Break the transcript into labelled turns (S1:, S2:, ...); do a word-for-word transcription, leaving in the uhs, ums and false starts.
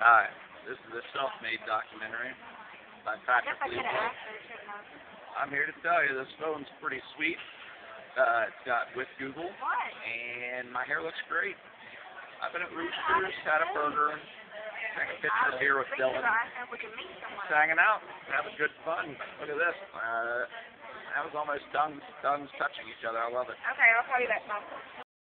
S1: Hi, this is a self-made documentary by Patrick
S2: Guess I could have
S1: Leavel.
S2: asked her, shouldn't I?
S1: I'm here to tell you this phone's pretty sweet. Uh, it's got with Google,
S2: What?
S1: and my hair looks great. I've been at Roosters, had a burger, drank a pitcher of beer with
S2: Thinking
S1: Dylan,
S2: about I said we could meet someone.
S1: just hanging out, having good fun. Look at this. Uh, that was almost tongues, tongues touching each other. I love it.
S2: Okay, I'll call you back, Mom.